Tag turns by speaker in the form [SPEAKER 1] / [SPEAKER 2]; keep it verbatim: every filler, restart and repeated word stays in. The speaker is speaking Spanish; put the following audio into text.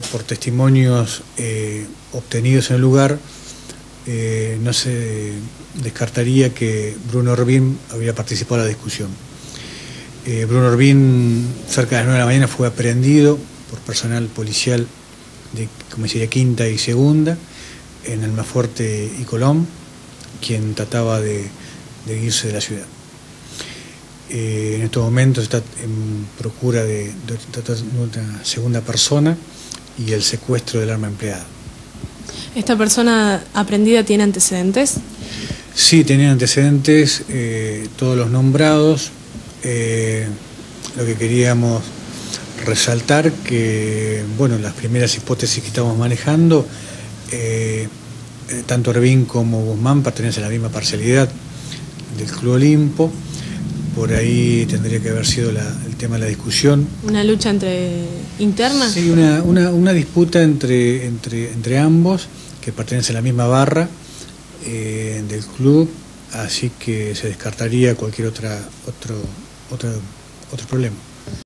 [SPEAKER 1] por testimonios eh, obtenidos en el lugar, eh, no se descartaría que Bruno Orbín había participado en la discusión. Eh, Bruno Orbín, cerca de las nueve de la mañana, fue aprehendido por personal policial de comisaría quinta y segunda en Almafuerte y Colón, quien trataba de, de irse de la ciudad. Eh, en estos momentos está en procura de, de tratar de una segunda persona y el secuestro del arma empleada.
[SPEAKER 2] ¿Esta persona aprehendida tiene antecedentes?
[SPEAKER 1] Sí, tenía antecedentes, eh, todos los nombrados. Eh, lo que queríamos resaltar que, bueno, las primeras hipótesis que estamos manejando, eh, tanto Orbín como Guzmán pertenecen a la misma parcialidad del Club Olimpo. Por ahí tendría que haber sido la, el tema de la discusión.
[SPEAKER 2] ¿Una lucha entre interna?
[SPEAKER 1] Sí, una, una, una disputa entre, entre, entre ambos, que pertenecen a la misma barra eh, del club, así que se descartaría cualquier otra, otro, otro, otro problema.